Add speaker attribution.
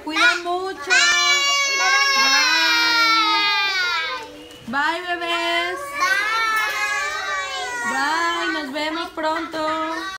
Speaker 1: Se cuidan mucho. Bye, bebés. Bye, nos vemos pronto.